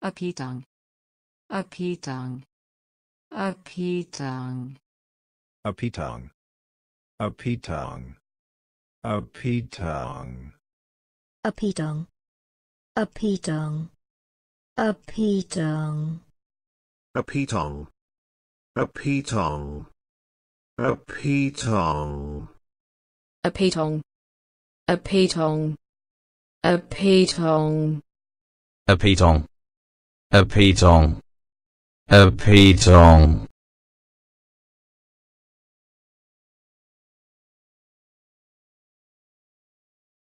Apitang. Apitang. Apitang. Apitong. Apitong. Apitong. Apitong. Apitong. Apitong. Apitong. Apitong. Apitong. Apitong. Apitong. Apitong. Apitong. Apitong. Apitong.